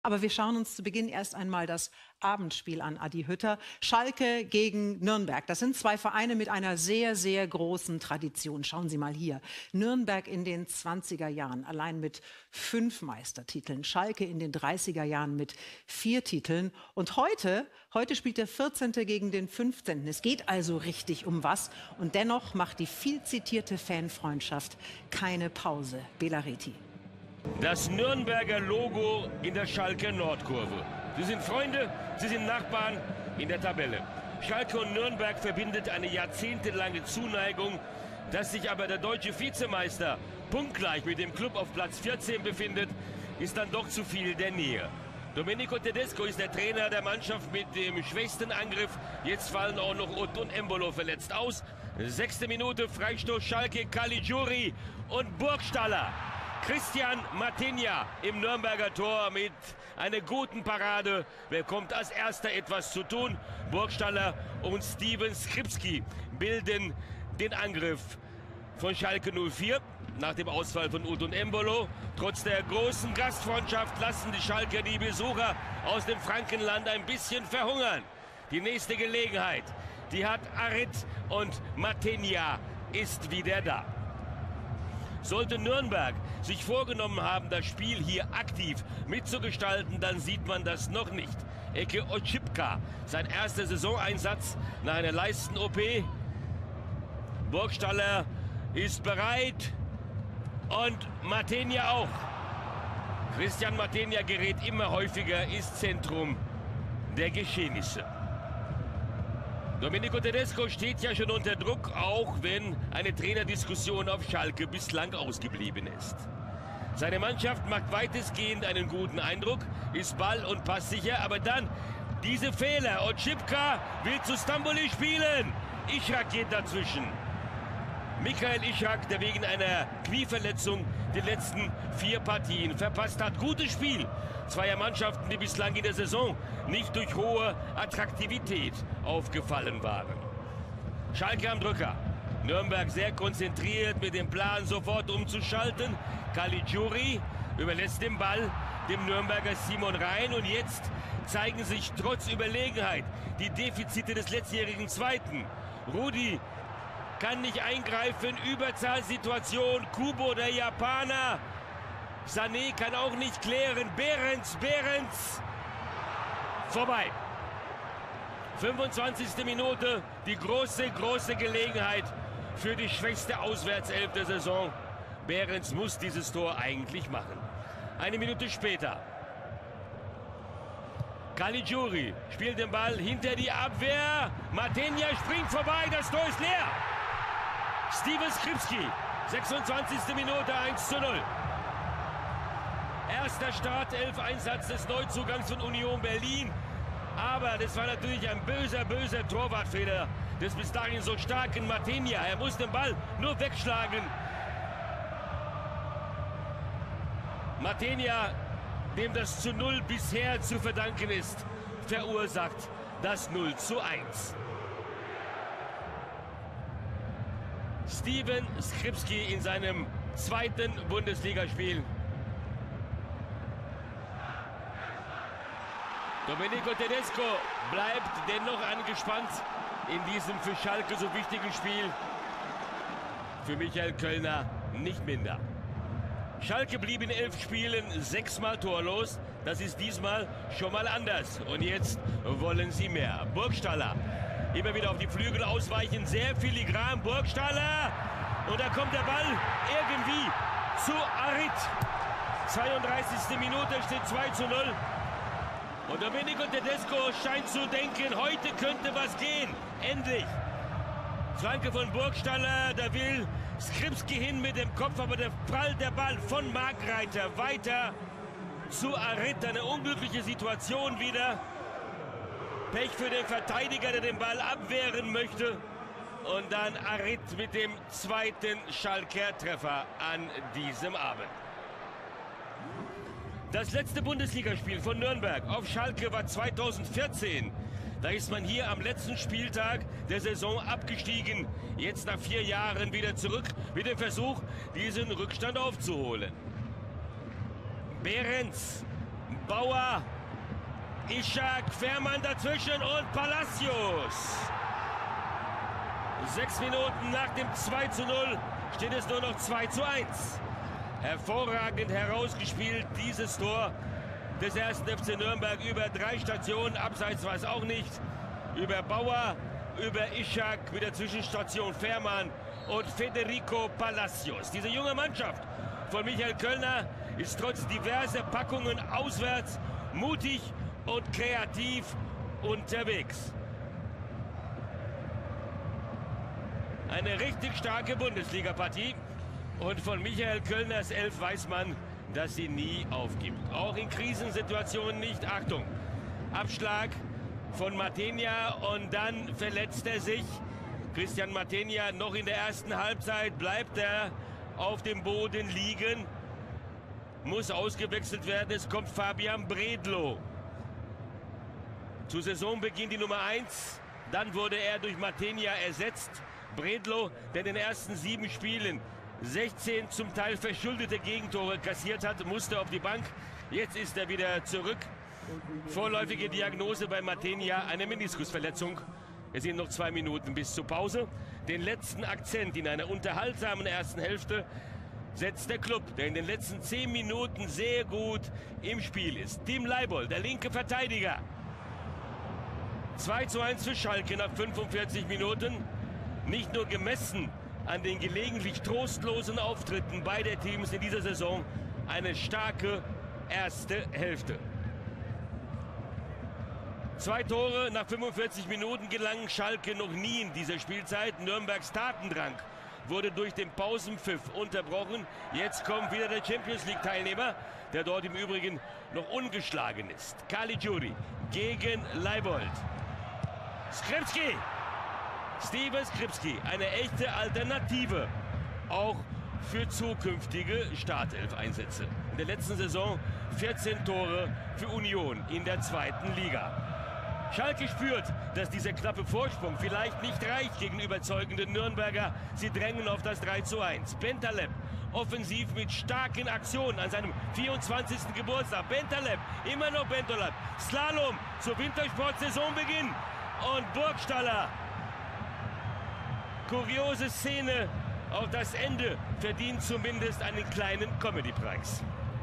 Aber wir schauen uns zu Beginn erst einmal das Abendspiel an, Adi Hütter. Schalke gegen Nürnberg. Das sind zwei Vereine mit einer sehr, sehr großen Tradition. Schauen Sie mal hier. Nürnberg in den 20er Jahren allein mit 5 Meistertiteln. Schalke in den 30er Jahren mit 4 Titeln. Und heute spielt der 14. gegen den 15. Es geht also richtig um was. Und dennoch macht die viel zitierte Fanfreundschaft keine Pause. Bela Reti. Das Nürnberger Logo in der Schalker Nordkurve. Sie sind Freunde, sie sind Nachbarn in der Tabelle. Schalke und Nürnberg verbindet eine jahrzehntelange Zuneigung. Dass sich aber der deutsche Vizemeister punktgleich mit dem Club auf Platz 14 befindet, ist dann doch zu viel der Nähe. Domenico Tedesco ist der Trainer der Mannschaft mit dem schwächsten Angriff. Jetzt fallen auch noch Ott und Embolo verletzt aus. 6. Minute, Freistoß Schalke, Caligiuri und Burgstaller. Christian Matinha im Nürnberger Tor mit einer guten Parade. Wer kommt als erster etwas zu tun? Burgstaller und Steven Skripski bilden den Angriff von Schalke 04. Nach dem Ausfall von Ott und Embolo. Trotz der großen Gastfreundschaft lassen die Schalker die Besucher aus dem Frankenland ein bisschen verhungern. Die nächste Gelegenheit, die hat Arid und Matinha ist wieder da. Sollte Nürnberg sich vorgenommen haben, das Spiel hier aktiv mitzugestalten, dann sieht man das noch nicht. Eke Oczipka, sein erster Saisoneinsatz nach einer Leisten-OP. Burgstaller ist bereit und Matinha auch. Christian Matinha gerät immer häufiger, ist Zentrum der Geschehnisse. Domenico Tedesco steht ja schon unter Druck, auch wenn eine Trainerdiskussion auf Schalke bislang ausgeblieben ist. Seine Mannschaft macht weitestgehend einen guten Eindruck, ist ball- und passsicher, aber dann diese Fehler. Oczipka will zu Stamboli spielen. Ishak geht dazwischen. Michael Ishak, der wegen einer Knieverletzung die letzten 4 Partien verpasst hat. Gutes Spiel zweier Mannschaften, die bislang in der Saison nicht durch hohe Attraktivität aufgefallen waren. Schalke am Drücker. Nürnberg sehr konzentriert mit dem Plan, sofort umzuschalten. Caligiuri überlässt den Ball dem Nürnberger Simon Rhein. Und jetzt zeigen sich trotz Überlegenheit die Defizite des letztjährigen Zweiten. Rudi kann nicht eingreifen, Überzahlsituation, Kubo der Japaner. Sané kann auch nicht klären, Behrens, vorbei. 25. Minute, die große Gelegenheit für die schwächste Auswärtself der Saison. Behrens muss dieses Tor eigentlich machen. Eine Minute später. Caligiuri spielt den Ball hinter die Abwehr. Matinha springt vorbei, das Tor ist leer. Steven Skripski, 26. Minute, 1:0. Erster Startelf-Einsatz des Neuzugangs von Union Berlin. Aber das war natürlich ein böser Torwartfehler des bis dahin so starken Matinha. Er muss den Ball nur wegschlagen. Matinha, dem das zu 0 bisher zu verdanken ist, verursacht das 0:1. Steven Skripski in seinem 2. Bundesligaspiel. Domenico Tedesco bleibt dennoch angespannt in diesem für Schalke so wichtigen Spiel. Für Michael Kölner nicht minder. Schalke blieb in 11 Spielen 6-mal torlos. Das ist diesmal schon mal anders. Und jetzt wollen sie mehr. Burgstaller immer wieder auf die Flügel ausweichen. Sehr filigran. Burgstaller. Und da kommt der Ball irgendwie zu Arid. 32. Minute steht 2:0. Und Domenico Tedesco scheint zu denken, heute könnte was gehen. Endlich. Flanke von Burgstaller, da will Skripski hin mit dem Kopf, aber der prallt der Ball von Markreiter weiter zu Arid. Eine unglückliche Situation wieder. Pech für den Verteidiger, der den Ball abwehren möchte. Und dann Arid mit dem 2. Schalker Treffer an diesem Abend. Das letzte Bundesligaspiel von Nürnberg auf Schalke war 2014. Da ist man hier am letzten Spieltag der Saison abgestiegen. Jetzt nach 4 Jahren wieder zurück mit dem Versuch, diesen Rückstand aufzuholen. Behrens Bauer, Ishak, Fährmann dazwischen und Palacios. 6 Minuten nach dem 2:0 steht es nur noch 2:1. Hervorragend herausgespielt, dieses Tor des 1. FC Nürnberg über 3 Stationen. Abseits war es auch nicht. Über Bauer, über Ishak, mit der Zwischenstation Fährmann und Federico Palacios. Diese junge Mannschaft von Michael Kölner ist trotz diverser Packungen auswärts mutig und kreativ unterwegs. Eine richtig starke Bundesliga-Partie. Und von Michael Kölners Elf weiß man, dass sie nie aufgibt. Auch in Krisensituationen nicht. Achtung, Abschlag von Matenia und dann verletzt er sich. Christian Matenia noch in der ersten Halbzeit bleibt er auf dem Boden liegen. Muss ausgewechselt werden. Es kommt Fabian Bredlow. Zu Saisonbeginn die Nummer 1. Dann wurde er durch Matenia ersetzt. Bredlow, der in den ersten 7 Spielen 16 zum Teil verschuldete Gegentore kassiert hat, musste auf die Bank. Jetzt ist er wieder zurück. Vorläufige Diagnose bei Matenia, eine Meniskusverletzung. Es sind noch 2 Minuten bis zur Pause. Den letzten Akzent in einer unterhaltsamen ersten Hälfte setzt der Club, der in den letzten 10 Minuten sehr gut im Spiel ist. Tim Leibold, der linke Verteidiger. 2:1 für Schalke nach 45 Minuten. Nicht nur gemessen an den gelegentlich trostlosen Auftritten beider Teams in dieser Saison, eine starke erste Hälfte. 2 Tore nach 45 Minuten gelangen Schalke noch nie in dieser Spielzeit. Nürnbergs Tatendrang wurde durch den Pausenpfiff unterbrochen. Jetzt kommt wieder der Champions-League-Teilnehmer, der dort im Übrigen noch ungeschlagen ist. Caligiuri gegen Leibold. Skripski. Steven Skripski, eine echte Alternative, auch für zukünftige Startelf-Einsätze. In der letzten Saison 14 Tore für Union in der 2. Liga. Schalke spürt, dass dieser knappe Vorsprung vielleicht nicht reicht gegen überzeugende Nürnberger. Sie drängen auf das 3:1. Bentaleb offensiv mit starken Aktionen an seinem 24. Geburtstag. Bentaleb, immer noch Bentaleb. Slalom zur Wintersport-Saisonbeginn. Und Burgstaller. Kuriose Szene, auch das Ende verdient zumindest einen kleinen Comedy-Preis.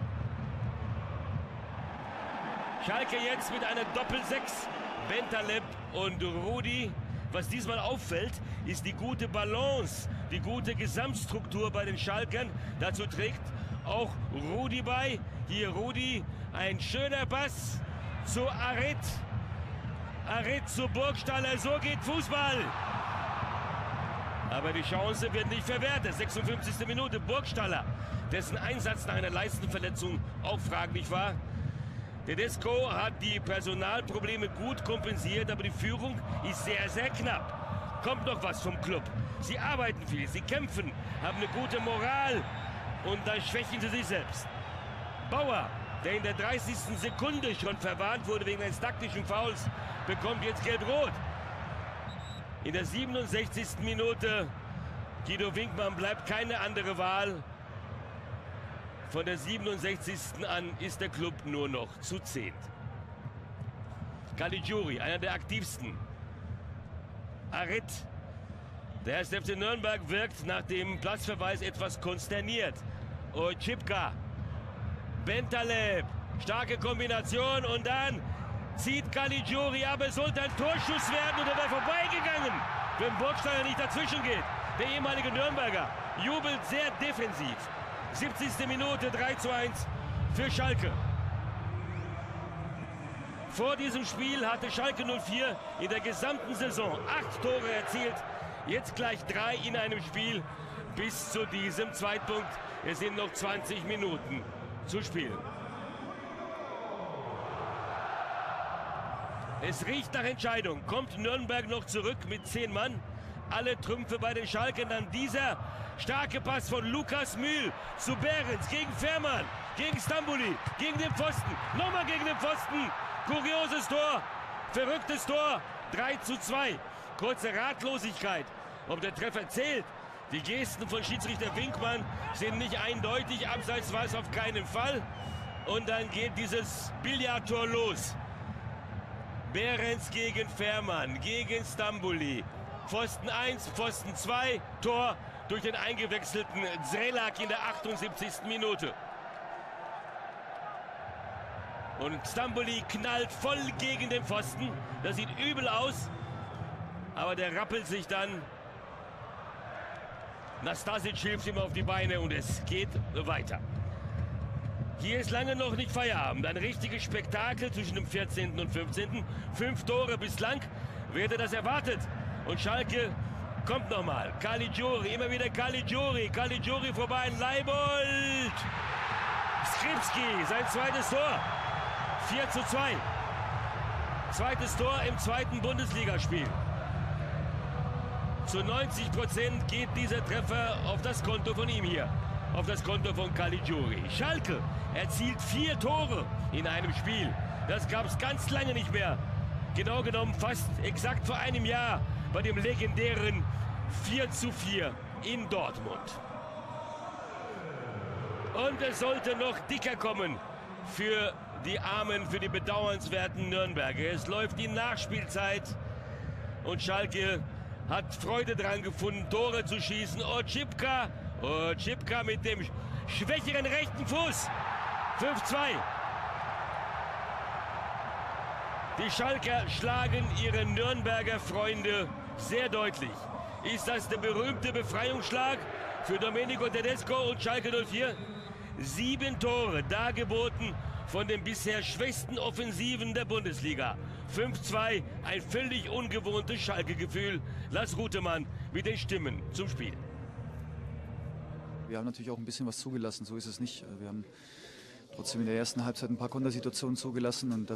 Schalke jetzt mit einer Doppel-6, Bentaleb und Rudi. Was diesmal auffällt, ist die gute Balance, die gute Gesamtstruktur bei den Schalkern. Dazu trägt auch Rudi bei. Hier Rudi, ein schöner Pass zu Arid. Arid zu Burgstaller, so geht Fußball. Aber die Chance wird nicht verwertet. 56. Minute, Burgstaller, dessen Einsatz nach einer Leistenverletzung auch fraglich war. Tedesco hat die Personalprobleme gut kompensiert, aber die Führung ist sehr, sehr knapp. Kommt noch was vom Club. Sie arbeiten viel, sie kämpfen, haben eine gute Moral und dann schwächen sie sich selbst. Bauer, der in der 30. Sekunde schon verwarnt wurde wegen eines taktischen Fouls, bekommt jetzt gelb-rot. In der 67. Minute, Guido Winkmann bleibt keine andere Wahl. Von der 67. an ist der Club nur noch zu 10. Caligiuri, einer der aktivsten. Arid, der 1. FC Nürnberg wirkt nach dem Platzverweis etwas konsterniert. Oczipka, Bentaleb, starke Kombination und dann zieht Caligiuri ab. Es sollte ein Torschuss werden und er wäre vorbeigegangen, wenn Burgstaller nicht dazwischen geht. Der ehemalige Nürnberger jubelt sehr defensiv. 70. Minute, 3:1 für Schalke. Vor diesem Spiel hatte Schalke 04 in der gesamten Saison 8 Tore erzielt. Jetzt gleich 3 in einem Spiel bis zu diesem Zeitpunkt. Es sind noch 20 Minuten zu spielen. Es riecht nach Entscheidung. Kommt Nürnberg noch zurück mit 10 Mann? Alle Trümpfe bei den Schalkern. Dann dieser starke Pass von Lukas Mühl zu Behrens gegen Fährmann, gegen Stamboli, gegen den Pfosten, nochmal gegen den Pfosten. Kurioses Tor, verrücktes Tor, 3:2. Kurze Ratlosigkeit, ob der Treffer zählt. Die Gesten von Schiedsrichter Winkmann sind nicht eindeutig. Abseits war es auf keinen Fall. Und dann geht dieses Billardtor los. Behrens gegen Fährmann, gegen Stamboli. Pfosten 1, Pfosten 2, Tor durch den eingewechselten Zrelak in der 78. Minute. Und Stamboli knallt voll gegen den Pfosten. Das sieht übel aus. Aber der rappelt sich dann. Nastasic hilft ihm auf die Beine und es geht weiter. Hier ist lange noch nicht Feierabend. Ein richtiges Spektakel zwischen dem 14. und 15. 5 Tore bislang. Wer hätte das erwartet? Und Schalke kommt nochmal. Caligiuri, immer wieder Caligiuri. Caligiuri vorbei an Leibold. Skripski, sein zweites Tor. 4:2. Zweites Tor im zweiten Bundesligaspiel. Zu 90% geht dieser Treffer auf das Konto von ihm hier. Auf das Konto von Caligiuri. Schalke erzielt 4 Tore in einem Spiel. Das gab es ganz lange nicht mehr. Genau genommen fast exakt vor einem Jahr bei dem legendären 4:4 in Dortmund. Und es sollte noch dicker kommen für die armen, für die bedauernswerten Nürnberger. Es läuft die Nachspielzeit und Schalke hat Freude dran gefunden, Tore zu schießen. Oczipka mit dem schwächeren rechten Fuß. 5:2. Die Schalker schlagen ihre Nürnberger Freunde sehr deutlich. Ist das der berühmte Befreiungsschlag für Domenico Tedesco und Schalke 04? 7 Tore dargeboten von den bisher schwächsten Offensiven der Bundesliga. 5:2, ein völlig ungewohntes Schalke-Gefühl. Lars Rutemann mit den Stimmen zum Spiel. Wir haben natürlich auch ein bisschen was zugelassen, so ist es nicht. Wir haben trotzdem in der ersten Halbzeit ein paar Kontersituationen zugelassen und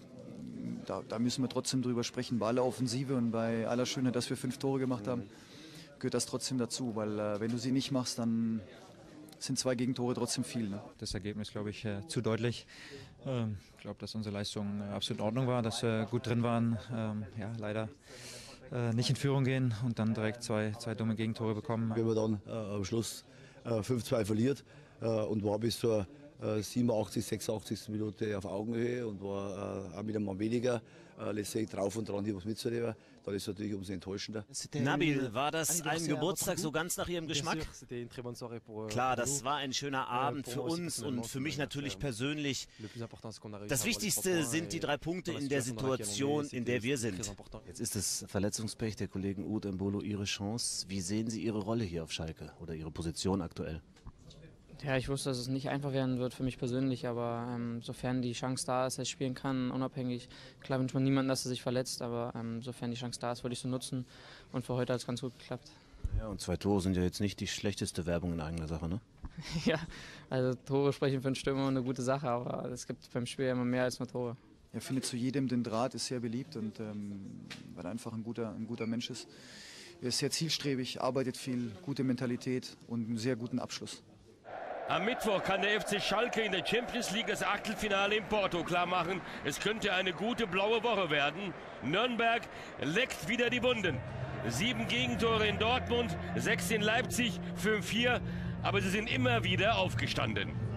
da müssen wir trotzdem drüber sprechen. Bei aller Offensive und bei aller Schönheit, dass wir 5 Tore gemacht haben, gehört das trotzdem dazu, weil wenn du sie nicht machst, dann sind 2 Gegentore trotzdem viel. Ne? Das Ergebnis, glaube ich, zu deutlich. Ich glaube, dass unsere Leistung absolut in Ordnung war, dass wir gut drin waren. Ja, leider nicht in Führung gehen und dann direkt zwei dumme Gegentore bekommen. Wenn man dann am Schluss 5:2 verliert und war bis zur 87, 86. Minute auf Augenhöhe und war auch wieder mal weniger, letztendlich drauf und dran, hier was mitzunehmen, dann ist es natürlich umso enttäuschender. Nabil, war das ein Geburtstag so ganz nach Ihrem Geschmack? Klar, das war ein schöner Abend für uns und für mich natürlich persönlich. Das Wichtigste sind die 3 Punkte in der Situation, in der wir sind. Jetzt ist das Verletzungspech der Kollegen Uth Embolo Ihre Chance. Wie sehen Sie Ihre Rolle hier auf Schalke oder Ihre Position aktuell? Ja, ich wusste, dass es nicht einfach werden wird für mich persönlich, aber sofern die Chance da ist, dass ich spielen kann, unabhängig. Klar wünscht man niemanden, dass er sich verletzt, aber sofern die Chance da ist, würde ich so nutzen. Und für heute hat es ganz gut geklappt. Ja, und 2 Tore sind ja jetzt nicht die schlechteste Werbung in eigener Sache, ne? Ja, also Tore sprechen für einen Stürmer eine gute Sache, aber es gibt beim Spiel immer mehr als nur Tore. Er findet zu jedem den Draht, ist sehr beliebt und weil er einfach ein guter Mensch ist. Er ist sehr zielstrebig, arbeitet viel, gute Mentalität und einen sehr guten Abschluss. Am Mittwoch kann der FC Schalke in der Champions League das Achtelfinale in Porto klarmachen. Es könnte eine gute blaue Woche werden. Nürnberg leckt wieder die Wunden. 7 Gegentore in Dortmund, 6 in Leipzig, 5-4. Aber sie sind immer wieder aufgestanden.